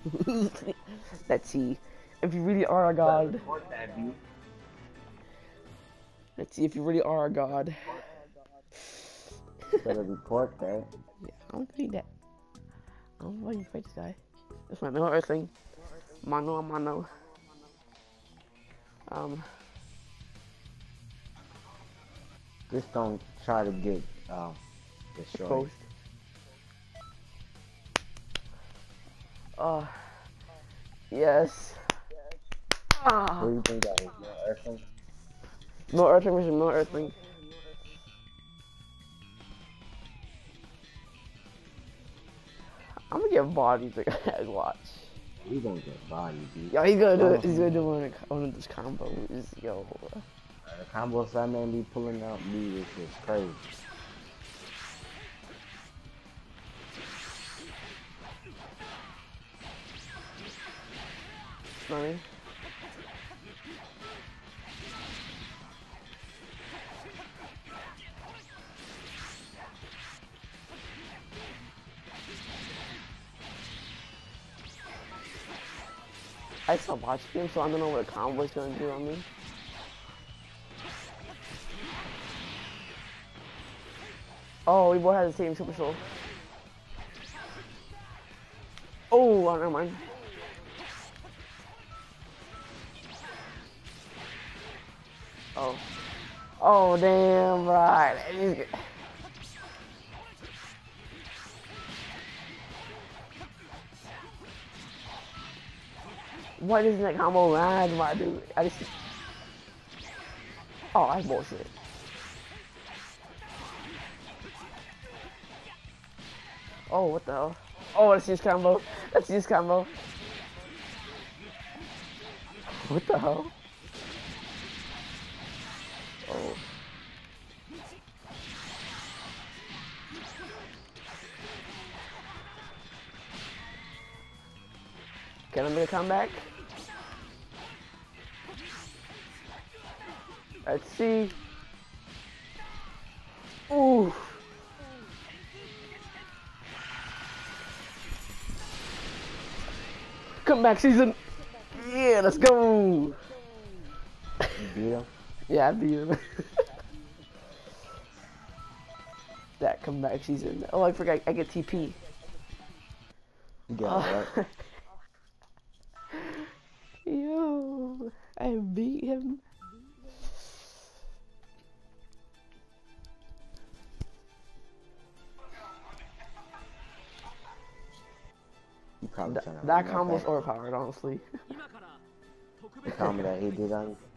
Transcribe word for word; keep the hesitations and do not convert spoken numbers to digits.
Let's see. If you really are a god. Let's see if you really are a god. Better report that. Yeah, I don't need that. I don't know why you fight this guy. That's my middle earthling. Mano a mano. Um. Just don't try to get um destroyed. Exposed. Oh. Yes. Ah. What do you think that is? No earthling? No earthling versus no earthling. I'm gonna get bodied to guys watch. You gonna get bodied, dude. Yo, he's gonna do it. He's gonna do one of, one of those combos. Yo. Uh, the combos that man be pulling out, me is just crazy. Money. I still watch him, so I don't know what a combo is gonna do on me. Oh, we both have the same super soul. Oh, oh never mind. Oh. Oh, damn right. Why doesn't that combo land, my dude? I just... Oh, that's bullshit. Oh, what the hell? Oh, let's use combo. Let's use combo. What the hell? Oh. Can I make a comeback? Let's see. Ooh. Comeback season. Yeah, let's go. You beat him? Yeah, I beat him. That comeback season. Oh, I forgot. I get T P. You got it, right? Yo, I beat him. You probably Th trying to that run combo's back. overpowered, honestly. The combo that he did on you.